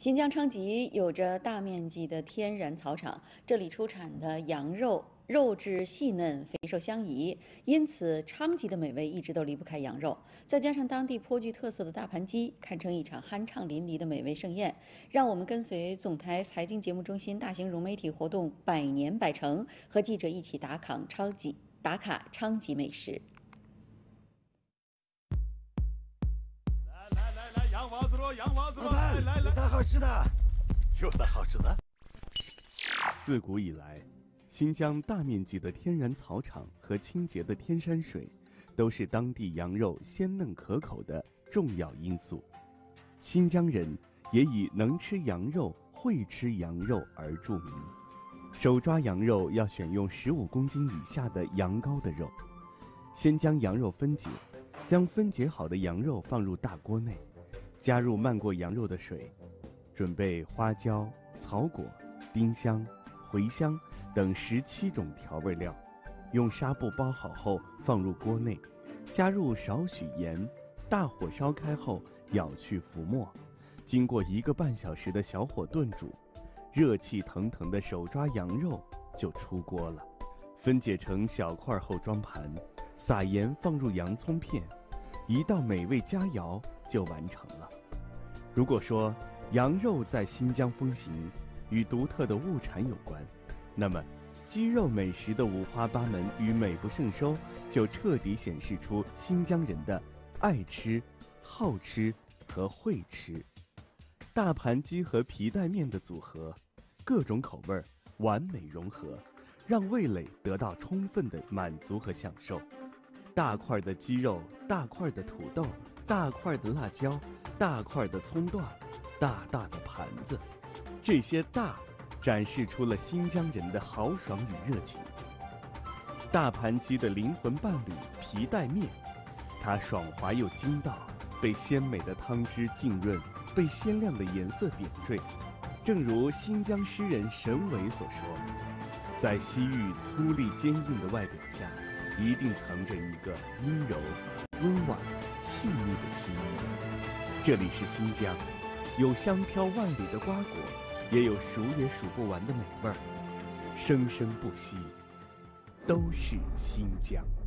新疆昌吉有着大面积的天然草场，这里出产的羊肉肉质细嫩，肥瘦相宜，因此昌吉的美味一直都离不开羊肉。再加上当地颇具特色的大盘鸡，堪称一场酣畅淋漓的美味盛宴。让我们跟随总台财经节目中心大型融媒体活动“百年百城”，和记者一起打卡昌吉美食。 来，洋娃子喽，洋娃子喽！来， 有啥好吃的？ 有啥好吃的？ 自古以来，新疆大面积的天然草场和清洁的天山水，都是当地羊肉鲜嫩可口的重要因素。新疆人也以能吃羊肉、会吃羊肉而著名。手抓羊肉要选用15公斤以下的羊羔的肉，先将羊肉分解，将分解好的羊肉放入大锅内，加入漫过羊肉的水，准备花椒、草果、丁香、茴香等17种调味料，用纱布包好后放入锅内，加入少许盐，大火烧开后舀去浮沫，经过1个半小时的小火炖煮，热气腾腾的手抓羊肉就出锅了。分解成小块后装盘，撒盐放入洋葱片，一道美味佳肴就完成了。如果说羊肉在新疆风行与独特的物产有关，那么鸡肉美食的五花八门与美不胜收，就彻底显示出新疆人的爱吃、好吃和会吃。大盘鸡和皮带面的组合，各种口味完美融合，让味蕾得到充分的满足和享受。大块的鸡肉，大块的土豆，大块的辣椒，大块的葱段，大大的盘子，这些大展示出了新疆人的豪爽与热情。大盘鸡的灵魂伴侣皮带面，它爽滑又筋道，被鲜美的汤汁浸润，被鲜亮的颜色点缀。正如新疆诗人沈伟所说，在西域粗粝坚硬的外表下，一定藏着一个阴柔、温婉、细腻的心。这里是新疆，有香飘万里的瓜果，也有数也数不完的美味儿，生生不息，都是新疆。